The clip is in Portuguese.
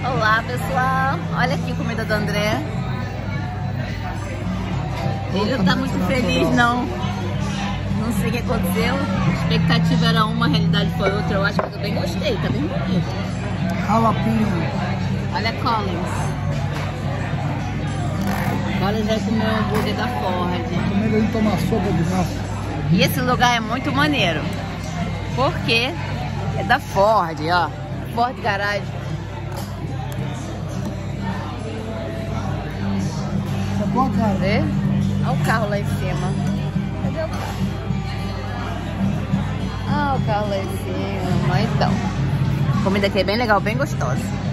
Olá, pessoal. Olha aqui a comida do André. Ele não tá muito feliz, não. Não sei o que aconteceu. A expectativa era uma, a realidade foi outra. Eu acho que eu também gostei, tá bem bonito. Jalapeno. Olha a Collins. Collins vai comer o hambúrguer da Ford. Primeiro ele toma sopa de massa. E esse lugar é muito maneiro. Porque é da Ford, ó. Ford Garage. Essa tua cara. Vê? Olha o carro lá em cima. Cadê o carro? Ah, o carro lá em cima. Então, a comida aqui é bem legal, bem gostosa.